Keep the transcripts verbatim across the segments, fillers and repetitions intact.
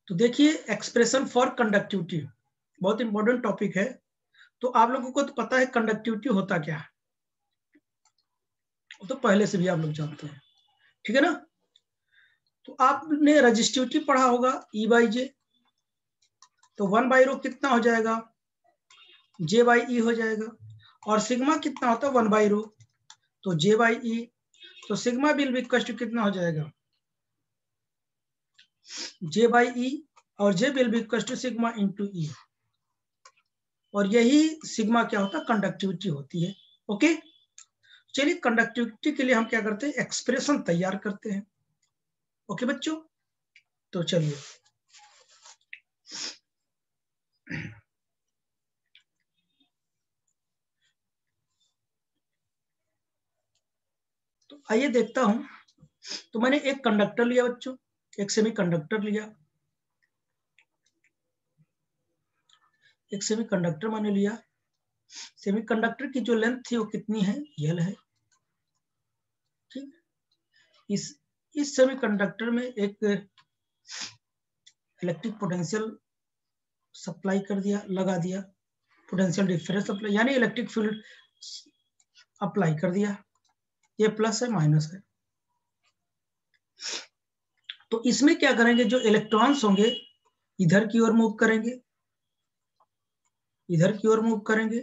तो देखिए expression for conductivity बहुत इंपॉर्टेंट टॉपिक है। तो आप लोगों को तो पता है कंडक्टिविटी होता क्या है, तो पहले से भी आप लोग जानते हैं, ठीक है ना। तो आपने रजिस्टिविटी पढ़ा होगा ई बाई जे, तो वन बाई रो कितना हो जाएगा, जे बाई ई हो जाएगा। और सिग्मा कितना होता है वन बाई रो, तो जे बाई ई। तो sigma will be equal to कितना हो जाएगा, जे बाई ई, और J will be equal to sigma into E. और यही सिग्मा क्या होता है, कंडक्टिविटी होती है। ओके, चलिए कंडक्टिविटी के लिए हम क्या करते हैं, एक्सप्रेशन तैयार करते हैं। ओके बच्चों, तो चलिए तो आइए देखता हूं। तो मैंने एक कंडक्टर लिया बच्चों, एक सेमी कंडक्टर लिया, एक सेमी कंडक्टर मैंने लिया। सेमी कंडक्टर की जो लेंथ थी वो कितनी है, यल है, ठीक। इस इस सेमी कंडक्टर में एक इलेक्ट्रिक पोटेंशियल सप्लाई कर दिया, लगा दिया, पोटेंशियल डिफरेंस अप्लाई यानी इलेक्ट्रिक फील्ड अप्लाई कर दिया। ये प्लस है माइनस है। तो इसमें क्या करेंगे, जो इलेक्ट्रॉन्स होंगे इधर की ओर मूव करेंगे, इधर की ओर मूव करेंगे,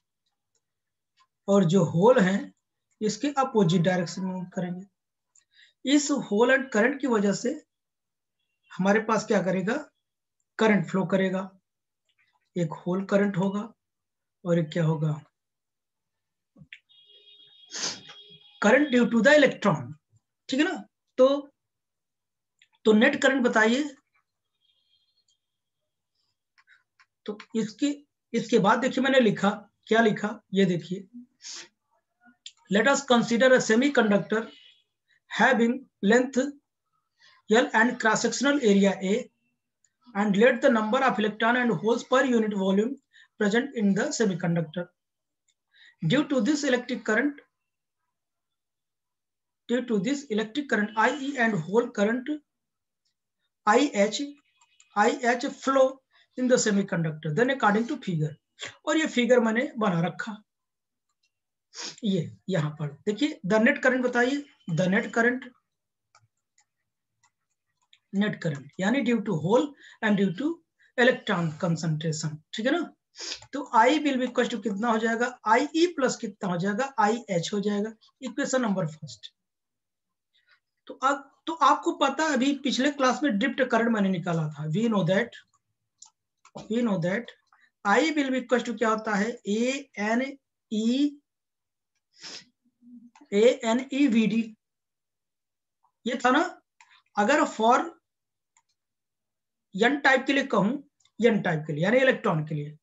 और जो होल हैं इसके अपोजिट डायरेक्शन में मूव करेंगे। इस होल एंड करंट की वजह से हमारे पास क्या करेगा, करंट फ्लो करेगा। एक होल करंट होगा और एक क्या होगा, current due to the electron, ठीक है ना। तो तो नेट करंट बताइए। तो इसके इसके बाद देखिए मैंने लिखा, क्या लिखा ये देखिए, let us consider a semiconductor having length L and cross sectional area A, and let the number of electron and holes per unit volume present in the semiconductor. Due to this electric current, due to this electric current I E and hole current I H, I H flow in the semiconductor. Then according to figure, और ये figure मैंने बना रखा, ये यहां पर देखिए the net current बताइए, the net current, net current यानी due to hole and due to electron concentration, ठीक है ना। तो I will be equal to कितना हो जाएगा, आई ई प्लस कितना हो जाएगा, आई एच हो जाएगा। Equation number first. तो अब तो आपको पता है, अभी पिछले क्लास में ड्रिफ्ट करंट मैंने निकाला था। We know that we know that I will be equal to क्या होता है, A N E A N E V D, ये था ना। अगर फॉर एन टाइप के लिए कहूं, एन टाइप के लिए यानी इलेक्ट्रॉन के लिए,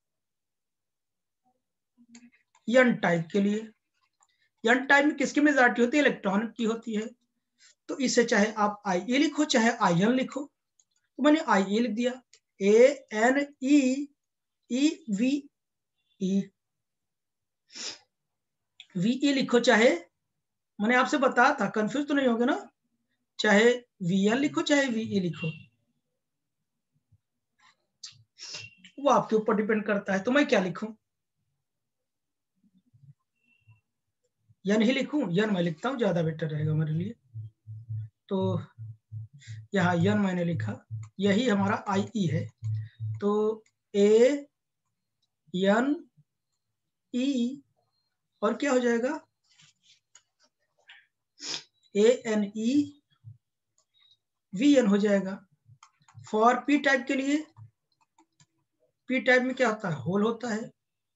एन टाइप के लिए, एन टाइप में किसकी मेजॉरिटी होती है, इलेक्ट्रॉन की होती है। तो इसे चाहे आप आई ए लिखो चाहे आई एन लिखो, तो मैंने आई ए लिख दिया, A N E E V E, V E लिखो, चाहे मैंने आपसे बताया था, कंफ्यूज तो नहीं होगा ना, चाहे वी एन लिखो चाहे वी ई लिखो, वो आपके ऊपर डिपेंड करता है। तो मैं क्या लिखूं, एन ही लिखूं, एन मैं लिखता हूं, ज्यादा बेटर रहेगा मेरे लिए। तो यहाँ एन मैंने लिखा, यही हमारा आई ई है। तो ए एन ई और क्या हो जाएगा, A N E V N हो जाएगा। फॉर पी टाइप के लिए, पी टाइप में क्या होता है, होल होता है,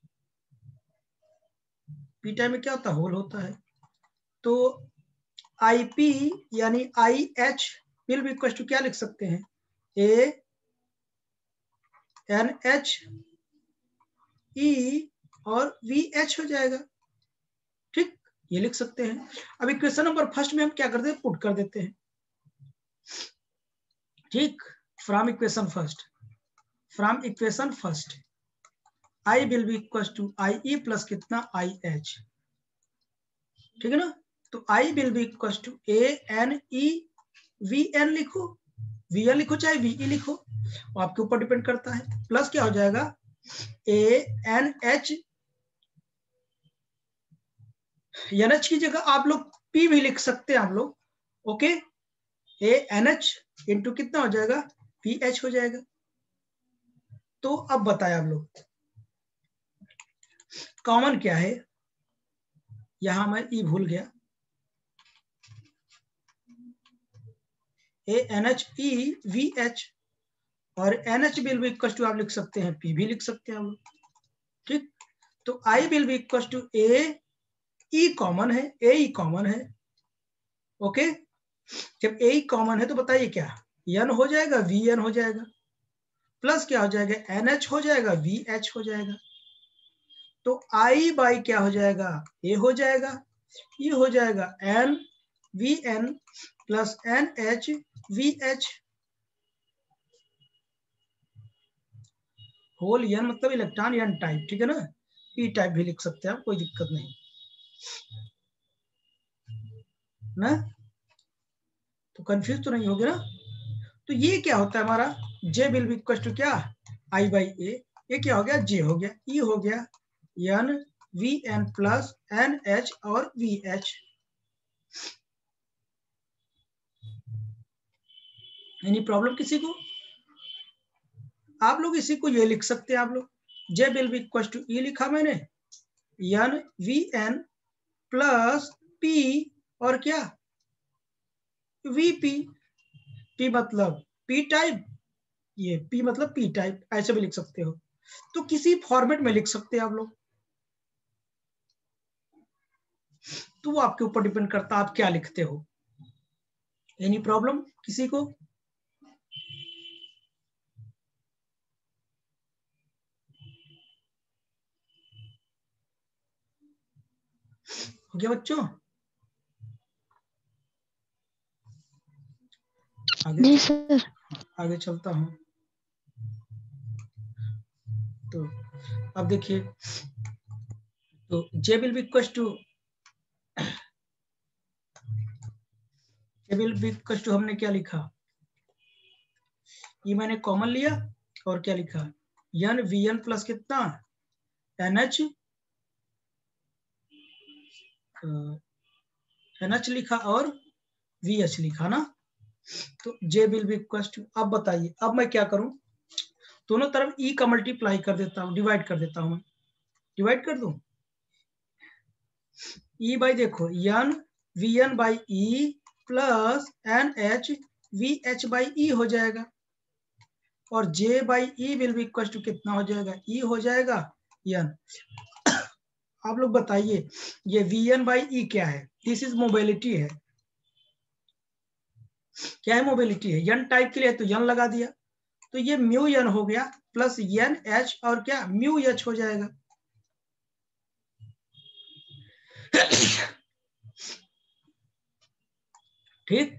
पी टाइप में क्या होता है, होल होता है। तो आई पी यानी I H will be equal to क्या लिख सकते हैं, ए एन एच ई और वी एच हो जाएगा, ठीक, ये लिख सकते हैं। अब इक्वेशन नंबर फर्स्ट में हम क्या करते हैं, पुट कर देते हैं, ठीक। From equation first, from equation first I will be equals to I E plus कितना I H, ठीक है ना। तो I will be equals to A N E V N लिखो, वी एन लिखो चाहे वी ई लिखो, वो आपके ऊपर डिपेंड करता है। प्लस क्या हो जाएगा A N H, N H की जगह आप लोग पी भी लिख सकते हैं आप लोग, okay. A N H into कितना हो जाएगा, पी एच हो जाएगा। तो अब बताया आप लोग कॉमन क्या है, यहां मैं ई भूल गया, A N H E V H, और N H will be equal to आप लिख सकते हैं पी भी लिख सकते हैं हम लोग, ठीक। तो I will be equal to A, E common है, ए ई कॉमन है, ओके। जब ए ई कॉमन है तो बताइए क्या, एन हो जाएगा वी एन हो जाएगा, प्लस क्या हो जाएगा एन एच हो जाएगा वी एच हो जाएगा। तो आई बाई क्या हो जाएगा, ए हो जाएगा, ये हो जाएगा N V N plus N H V H, hole N मतलब इलेक्ट्रॉन एन टाइप, ठीक है ना। पी टाइप भी लिख सकते हैं आप, कोई दिक्कत नहीं ना, तो कंफ्यूज तो नहीं होगे ना। तो ये क्या होता है हमारा, J will be equal to क्या, आई बाई ए, ये क्या हो गया जे हो गया, ई हो गया N V N plus N H और वी एच। एनी प्रॉब्लम किसी को, आप लोग इसी को ये लिख सकते हैं आप लोग, J will be equal to E लिखा मैंने, N V N plus P और क्या वीपी, पी मतलब पी टाइप, ये पी मतलब पी टाइप, ऐसे भी लिख सकते हो। तो किसी फॉर्मेट में लिख सकते हैं आप लोग, तो वो आपके ऊपर डिपेंड करता है आप क्या लिखते हो। एनी प्रॉब्लम किसी को, हो गया बच्चों, आगे जी सर। आगे चलता हूं। तो अब देखिए, तो J will be equal to, J will be equal to हमने क्या लिखा, ये मैंने कॉमन लिया और क्या लिखा, एन वी एन प्लस कितना एन एच, एन एच लिखा और वी एच लिखा ना। तो J will be equal to, अब बताइए अब मैं क्या करूं, दोनों तरफ ई का मल्टीप्लाई कर देता हूं, डिवाइड कर देता हूं, मैं डिवाइड कर दूं, ई बाई देखो N V N by E plus N H V H by E हो जाएगा, और J by E will be equal to कितना हो जाएगा, ई हो जाएगा एन। आप लोग बताइए ये वी एन बाई ई क्या है, दिस इज मोबिलिटी है, क्या है मोबिलिटी है, एन टाइप के लिए तो एन लगा दिया, तो ये म्यू एन हो गया प्लस एन एच और क्या म्यू एच हो जाएगा। ठीक,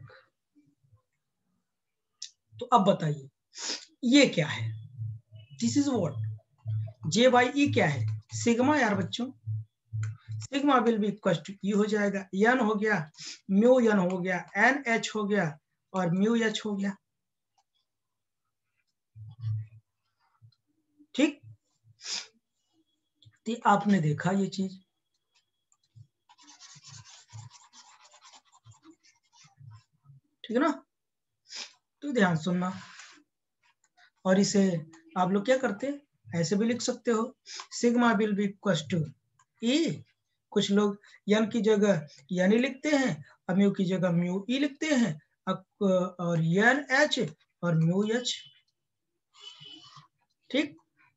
तो अब बताइए ये क्या है, this is what, J by E क्या है, सिग्मा यार बच्चों, sigma will be equal to E हो जाएगा, एन हो गया म्यू एन हो गया एन एच हो गया और म्यू एच हो गया, ठीक। तो आपने देखा ये चीज, ठीक है ना, तो ध्यान सुनना, और इसे आप लोग क्या करते हैं ऐसे भी लिख सकते हो, sigma will be equal to E, कुछ लोग एन की जगह एन ई लिखते हैं, और म्यू की जगह म्यू ई लिखते हैं, और एन एच और म्यू एच, ठीक।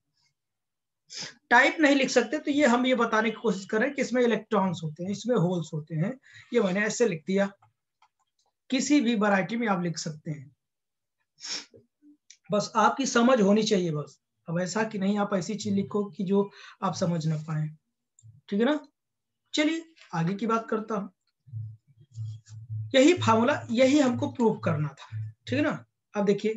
टाइप नहीं लिख सकते तो ये हम ये बताने की कोशिश करें कि इसमें इलेक्ट्रॉन्स होते हैं, इसमें होल्स होते हैं, ये मैंने ऐसे लिख दिया, किसी भी वैरायटी में आप लिख सकते हैं, बस आपकी समझ होनी चाहिए बस। अब ऐसा कि नहीं आप ऐसी चीज लिखो कि जो आप समझ ना पाए, ठीक है ना। चलिए आगे की बात करता हूं, यही फार्मूला यही हमको प्रूव करना था, ठीक है ना। अब देखिए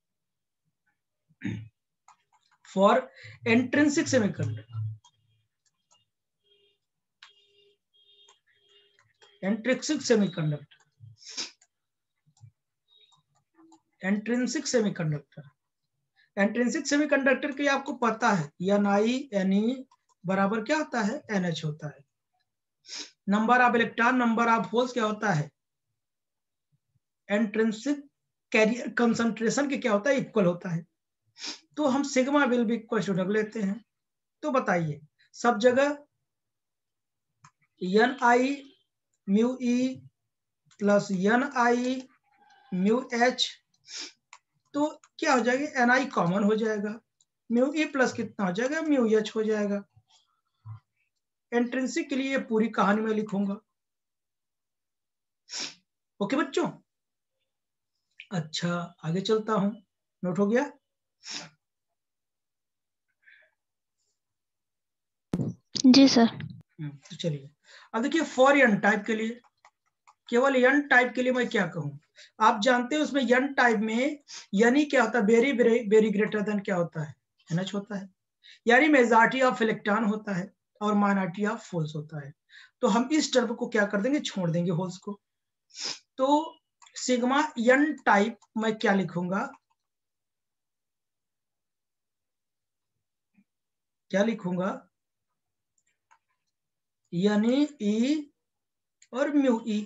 for intrinsic semiconductor, intrinsic semiconductor intrinsic semiconductor, intrinsic semiconductor के लिए आपको पता है एन आई एन ई बराबर क्या होता है, एन एच होता है। Number of electron number of holes क्या होता है, इंट्रिंसिक कैरियर कंसंट्रेशन के क्या होता है, इक्वल होता है। तो हम sigma will be equal to रख लेते हैं। तो बताइए सब जगह N I mu E plus N I mu H, तो क्या हो जाएगा, एन आई कॉमन हो जाएगा, म्यू ई प्लस कितना हो जाएगा, म्यू एच हो जाएगा। इंट्रिंसिक के लिए ये पूरी कहानी में लिखूंगा। ओके बच्चों, अच्छा आगे चलता हूं, नोट हो गया। जी सर। तो चलिए अब देखिए फॉर एन टाइप के लिए, केवल एन टाइप के लिए मैं क्या कहूं, आप जानते हैं उसमें एन टाइप में यानी क्या होता है, वेरी वेरी ग्रेटर देन क्या होता है, एनएच होता है, यानी मेजॉरिटी ऑफ इलेक्ट्रॉन होता है और माइनॉरिटी ऑफ होल्स होता है। तो हम इस टर्म को क्या कर देंगे, छोड़ देंगे होल्स को। तो सिग्मा एन टाइप मैं क्या लिखूंगा, क्या लिखूंगा, यानी ई और म्यू ई,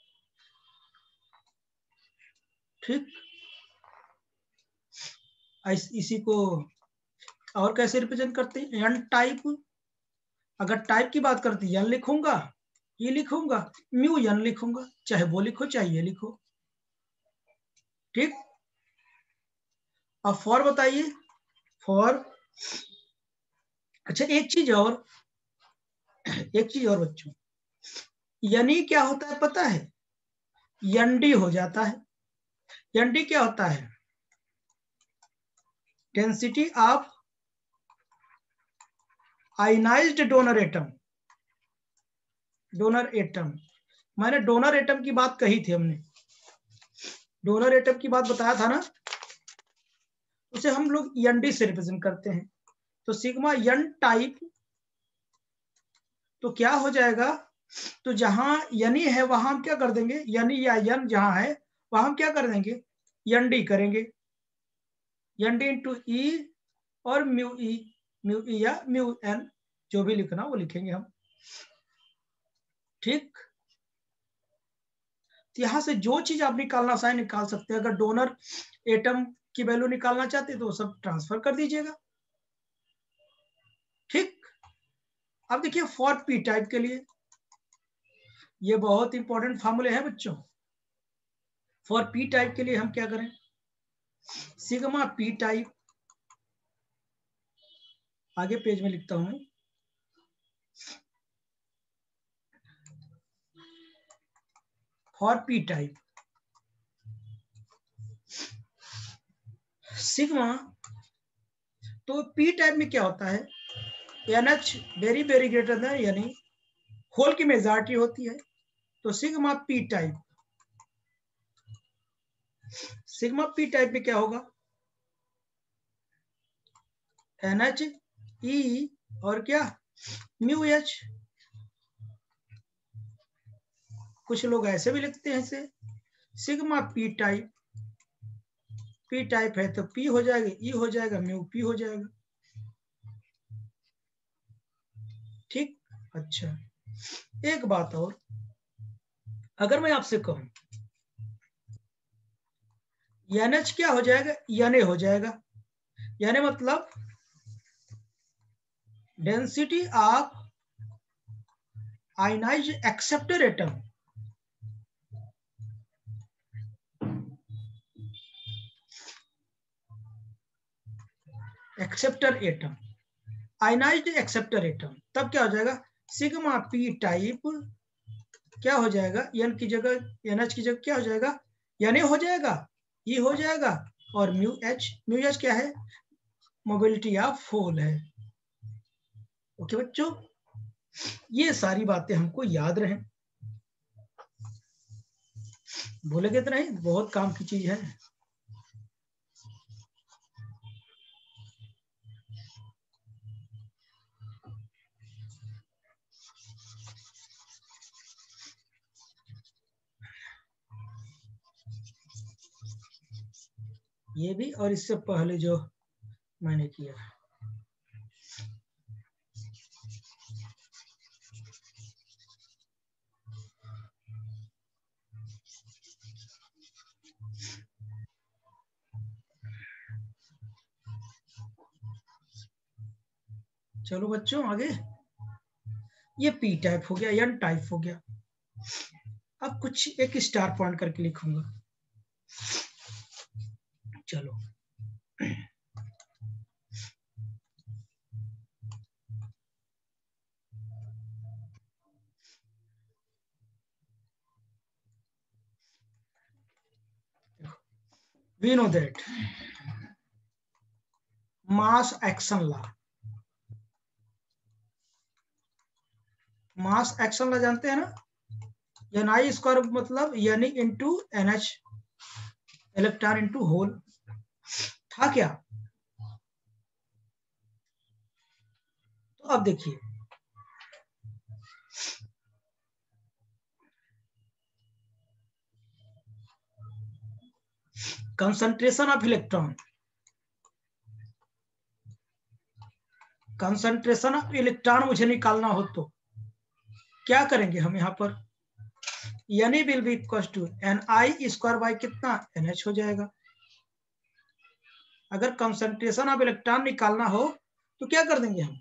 ठीक। इसी को और कैसे रिप्रेजेंट करते हैं, एन टाइप, अगर टाइप की बात करते हैं एन लिखूंगा, ये लिखूंगा, म्यू एन लिखूंगा, चाहे वो लिखो चाहे ये लिखो, ठीक। अब फॉर बताइए, फॉर, अच्छा एक चीज और, एक चीज और बच्चों, यानी क्या होता है पता है, एन डी हो जाता है। एन डी क्या होता है, density of ionised donor atom, donor atom, मैंने डोनर एटम की बात कही थी, हमने डोनर एटम की बात बताया था ना, उसे हम लोग एन डी से रिप्रेजेंट करते हैं। तो सिग्मा एन टाइप तो क्या हो जाएगा, तो जहां यानी है वहां हम क्या कर देंगे, यानी या एन जहां है वहां हम क्या कर देंगे, एन डी करेंगे, एन डी इंटू ई और म्यू ई, म्यू ई या म्यू एन, जो भी लिखना वो लिखेंगे हम, ठीक। तो यहां से जो चीज आप निकालना चाहे निकाल सकते हैं, अगर डोनर एटम की वैल्यू निकालना चाहते हैं तो सब ट्रांसफर कर दीजिएगा, ठीक। अब देखिए फॉर पी टाइप के लिए, ये बहुत इंपॉर्टेंट फॉर्मूले हैं बच्चों। फॉर पी टाइप के लिए हम क्या करें, सिग्मा पी टाइप, आगे पेज में लिखता हूं, फॉर पी टाइप सिग्मा, तो पी टाइप में क्या होता है, N H very very greater than, यानी होल की मेजॉरिटी होती है। तो sigma P type, sigma P type में क्या होगा, एन एच ई और क्या, म्यू एच, कुछ लोग ऐसे भी लिखते हैं इसे, sigma P type, P type है तो पी हो जाएगा, ई हो जाएगा, म्यू पी हो जाएगा, ठीक। अच्छा एक बात और, अगर मैं आपसे कहूं एन एच क्या हो जाएगा, एन ए हो जाएगा, यानी मतलब density of ionised acceptor atom, acceptor atom, ionised acceptor atom, तब क्या हो जाएगा, सिग्मा पी टाइप क्या हो जाएगा, एन की जगह एन एच की जगह क्या हो जाएगा, एन ए हो जाएगा, ई हो जाएगा, और म्यू एच, म्यू एच क्या है, मोबिलिटी ऑफ होल है। ओके बच्चों, ये सारी बातें हमको याद रहें, भूलेंगे तो नहीं, बहुत काम की चीज है। ये भी और इससे पहले जो मैंने किया। चलो बच्चों आगे, ये पी टाइप हो गया, एन टाइप हो गया। अब कुछ एक स्टार पॉइंट करके लिखूंगा। चलो we know that mass action law, mass action law जानते हैं ना, एन आई स्क्वायर मतलब यानी into N H, electron into hole. था क्या? तो अब देखिए, concentration of electron, concentration of electron मुझे निकालना हो तो क्या करेंगे हम यहाँ पर, N E will be equal to N I square by कितना, एन एच हो जाएगा। अगर कंसंट्रेशन ऑफ इलेक्ट्रॉन निकालना हो तो क्या कर देंगे हम,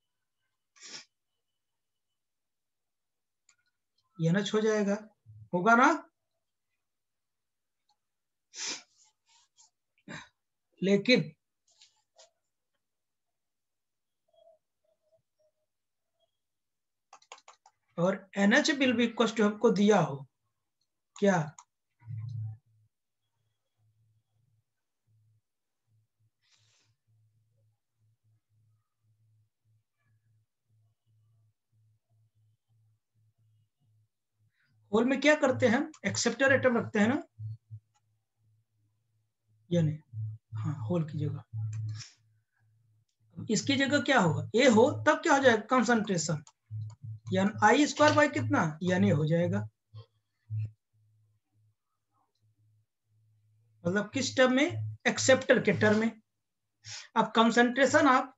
एन एच हो जाएगा, होगा ना। लेकिन और N H will be equal to हमको दिया हो क्या, होल में क्या करते हैं हम, एक्सेप्टर एटम रखते हैं ना, यानी हाँ होल की जगह, इसकी जगह क्या होगा, ए हो तब क्या हो जाएगा, कंसंट्रेशन यानी आई स्क्वायर बाई कितना, यानी हो जाएगा, मतलब किस टर्म में, एक्सेप्टर के टर्म में। अब कंसंट्रेशन आप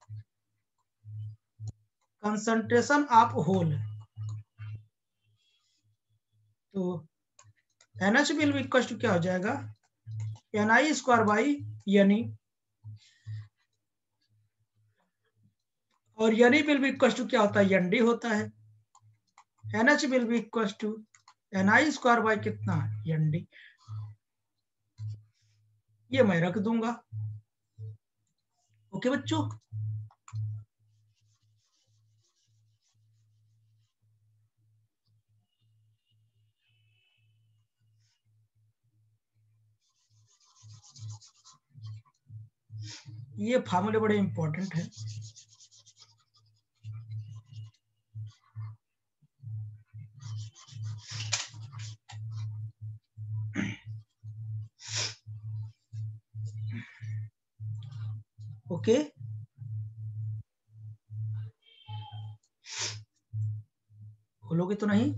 कंसंट्रेशन आप होल, तो N H will be equal to क्या हो जाएगा, एन आई स्क्वायर बाई यानी, और यानी विल बी इक्वल टू क्या होता है, एन डी होता है। N H will be equal to N I square by कितना, एन डी। ये मैं रख दूंगा। ओके बच्चों, ये फार्मूले बड़े इंपॉर्टेंट है। ओके, खोलोगे तो नहीं,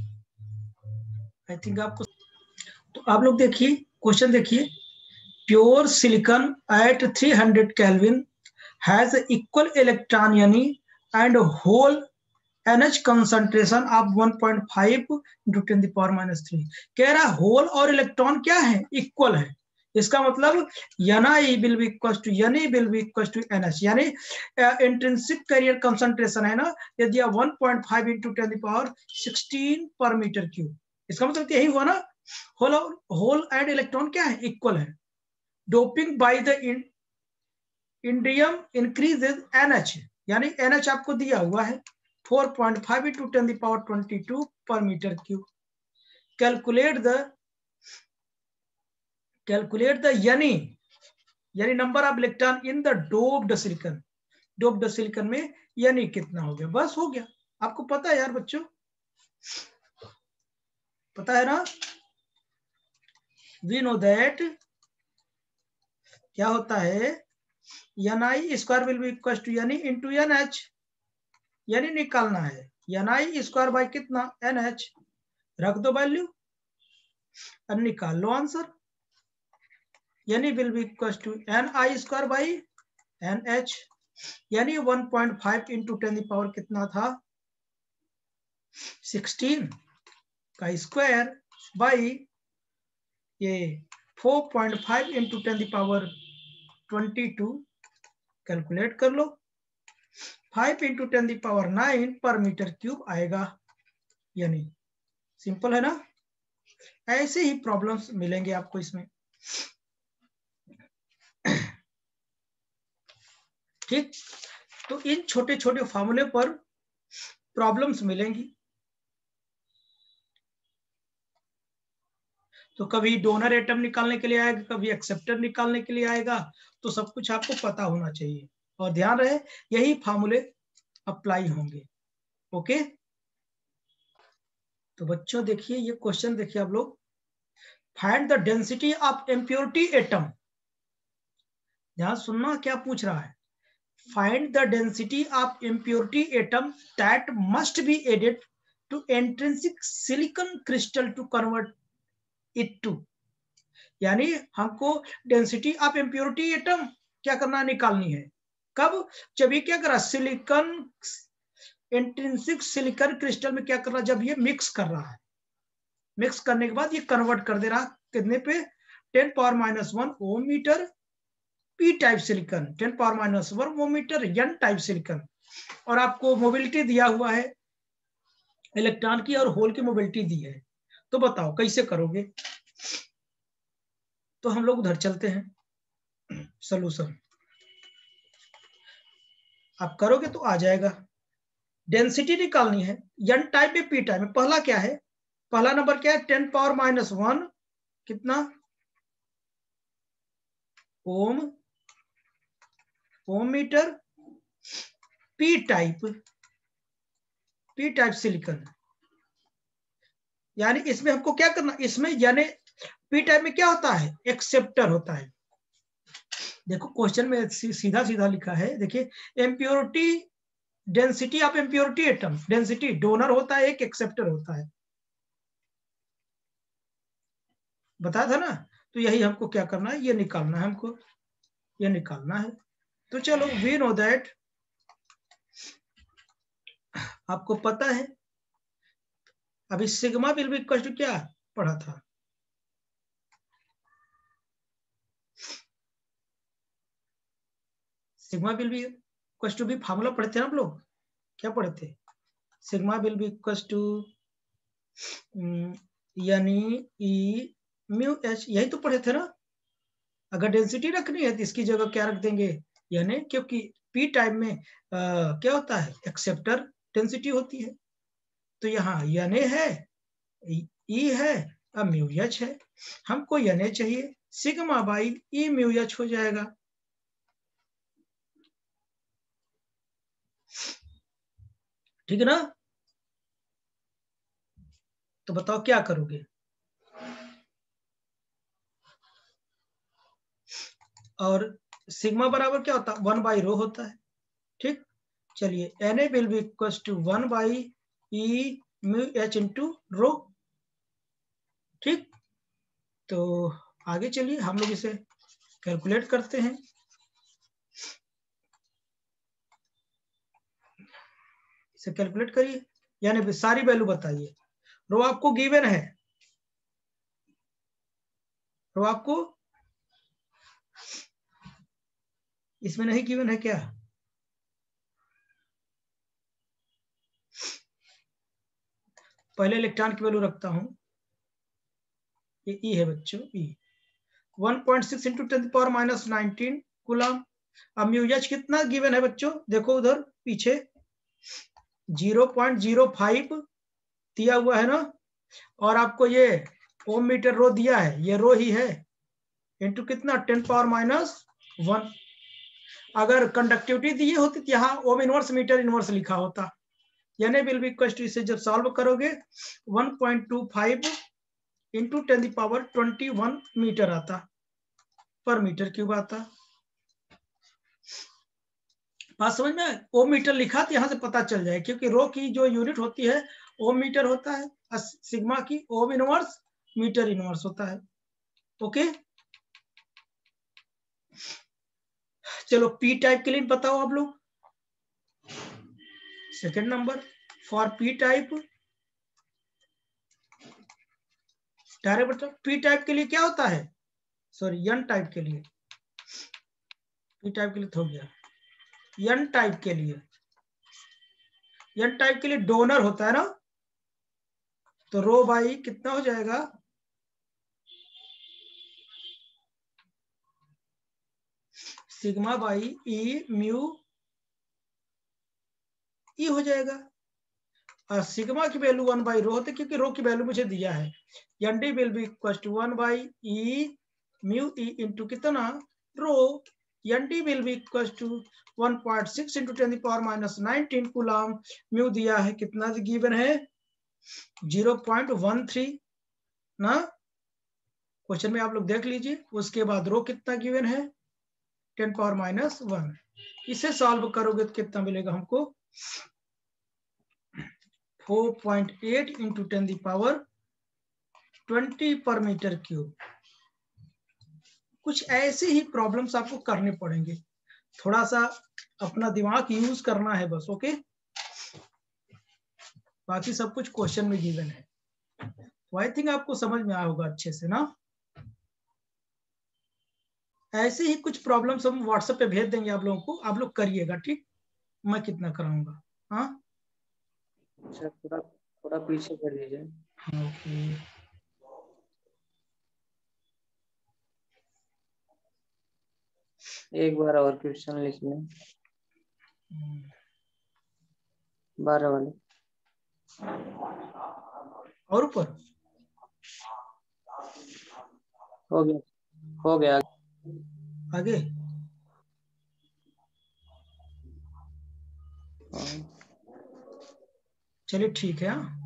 आई थिंक आपको। तो आप लोग देखिए क्वेश्चन देखिए, pure silicon at three hundred kelvin has equal electron यानी and hole N H concentration of one point five into ten the power minus three. कह रहा होल और इलेक्ट्रॉन क्या है, इक्वल है। इसका मतलब Ni will be equal to Ne will be equal to Nh, यानी इंट्रिंसिक कैरियर कंसंट्रेशन है ना, यदि आप one point five into ten the power sixteen per metre cube, इसका मतलब यही हुआ ना, होल होल एंड इलेक्ट्रॉन क्या है, इक्वल है। Doping by the indium increases NH, यानी एनएच आपको दिया हुआ है four point five into ten the power twenty two per metre cube. Calculate the calculate the यानी यानी number of electron in the doped silicon, doped silicon में यानी कितना हो गया, बस हो गया। आपको पता है यार बच्चों, पता है ना, वी नो दैट क्या होता है, N I square will be equal to यानी इंटू एन एच, यानी निकालना है एन आई स्क्वायर बाई कितना, एन एच, रख दो वैल्यू और निकाल लो आंसर। यानी will be equal to N I square by N H, यानी one point five into ten the power कितना था सिक्सटीन का स्क्वायर बाई ये four point five into ten the power twenty two, calculate कर लो, five into ten the power nine per metre cube आएगा। यानी simple है ना। ऐसे ही प्रॉब्लम्स मिलेंगे आपको इसमें, ठीक। तो इन छोटे छोटे फॉर्मूले पर प्रॉब्लम्स मिलेंगी। तो कभी डोनर एटम निकालने के लिए आएगा, कभी एक्सेप्टर निकालने के लिए आएगा, तो सब कुछ आपको पता होना चाहिए और ध्यान रहे यही फॉर्मूले अप्लाई होंगे। ओके, तो बच्चों देखिए ये क्वेश्चन देखिए आप लोग, find the density of impurity atom. ध्यान सुनना क्या पूछ रहा है, find the density of impurity atom that must be added to intrinsic silicon crystal to convert it to. यानी हमको डेंसिटी ऑफ इम्प्योरिटी एटम क्या करना है, निकालनी है। कब, जब ये क्या करा सिलिकॉन इंट्रिंसिक सिलिकॉन क्रिस्टल में क्या कर रहा है, जब ये मिक्स कर रहा है, मिक्स करने के बाद ये कन्वर्ट कर दे रहा कितने पे, ten power minus one ohm metre P type silicon, ten power minus one ohm metre N type silicon. और आपको मोबिलिटी दिया हुआ है इलेक्ट्रॉन की और होल की मोबिलिटी दी है, तो बताओ कैसे करोगे। तो हम लोग उधर चलते हैं, सॉल्यूशन आप करोगे तो आ जाएगा। डेंसिटी निकालनी है एन टाइप में पी टाइप में। पहला क्या है, पहला नंबर क्या है, टेन पावर माइनस वन कितना ohm ohm metre P type P type silicon. यानी इसमें हमको क्या करना, इसमें यानी पी टाइप में क्या होता है, एक्सेप्टर होता है। देखो क्वेश्चन में सीधा सीधा लिखा है, देखिए impurity density of impurity atom, density donor होता है, एक एक्सेप्टर होता है, बताया था ना। तो यही हमको क्या करना है, ये निकालना है, हमको ये निकालना है। तो चलो वी नो दैट, आपको पता है अभी sigma will be equal to क्या पढ़ा था, sigma will be equal to भी फार्मूला पढ़े थे ना आप लोग, क्या पढ़े थे, sigma will be equal to यानी ई म्यू एच, यही तो पढ़े थे ना। अगर डेंसिटी रखनी है तो इसकी जगह क्या रख देंगे, यानी क्योंकि पी टाइप में आ, क्या होता है, एक्सेप्टर डेंसिटी होती है। तो यहाँ यानी है, ई है, अब म्यू एच है, हमको यानी चाहिए, sigma by E mu H हो जाएगा। ठीक है ना। तो बताओ क्या करोगे, और सिग्मा बराबर क्या होता है, वन बाई रो होता है। ठीक, चलिए N A will be equal to one by E mu H into rho. ठीक, तो आगे चलिए हम लोग इसे कैलकुलेट करते हैं। इसे कैलकुलेट करिए, यानी सारी वैल्यू बताइए। रो आपको गिवन है, रो आपको इसमें नहीं गिवन है क्या, पहले इलेक्ट्रॉन की वैल्यू रखता हूं, ये ई है बच्चों, E one point six into ten power minus nineteen coulomb. अब म्यू एच कितना गिवन है बच्चों, देखो उधर पीछे जीरो पॉइंट जीरो फाइव दिया हुआ है ना, और आपको ये ओम मीटर रो दिया है, ये रो ही है, इंटू कितना टेन पावर माइनस वन। अगर कंडक्टिविटी दी होती तो यहाँ ओम इनवर्स मीटर इनवर्स लिखा होता, यानी विल बी इक्वल टू, इसे जब सॉल्व करोगे one point two five into ten the power twenty one metre आता, पर मीटर क्यूब आता। बात समझ में, ओम मीटर लिखा तो यहां से पता चल जाए, क्योंकि रो की जो यूनिट होती है ओम मीटर होता है, सिग्मा की ओम इनवर्स मीटर इनवर्स होता है। ओके, चलो पी टाइप के लिए बताओ आप लोग। Second number for P type, direct बताओ पी टाइप के लिए क्या होता है, सॉरी एन टाइप के लिए, पी टाइप के लिए तो हो गया, एन टाइप के लिए, एन टाइप के लिए डोनर होता है ना, तो रो बाई कितना हो जाएगा, sigma by E mu E हो जाएगा। और सिग्मा की वैल्यू वन बाई रो होते, क्योंकि रो की वैल्यू मुझे दिया है, N D will be equal to one by E mu E into कितना rho, N D will be equal to one point six into ten power minus nineteen coulomb, mu दिया है कितना गिवन है zero point one three ना, question में आप लोग देख लीजिए। उसके बाद रो कितना गिवन है टेन पावर माइनस वन, इसे सॉल्व करोगे तो कितना मिलेगा हमको four point eight into ten the power twenty per metre cube. कुछ ऐसे ही प्रॉब्लम्स आपको करने पड़ेंगे, थोड़ा सा अपना दिमाग यूज करना है बस, ओके। बाकी सब कुछ क्वेश्चन में गिवन है, तो आई थिंक आपको समझ में आया होगा अच्छे से ना। ऐसे ही कुछ प्रॉब्लम्स हम व्हाट्सएप पे भेज देंगे आप लोगों को, आप लोग करिएगा, ठीक। मैं कितना कराऊंगा, हाँ अच्छा, थोड़ा थोड़ा पीछे कर दीजिए। ओके। एक बार और क्वेश्चन लिख लें, बारह वाले और ऊपर हो गया, हो गया आगे। चलिए ठीक है, हाँ।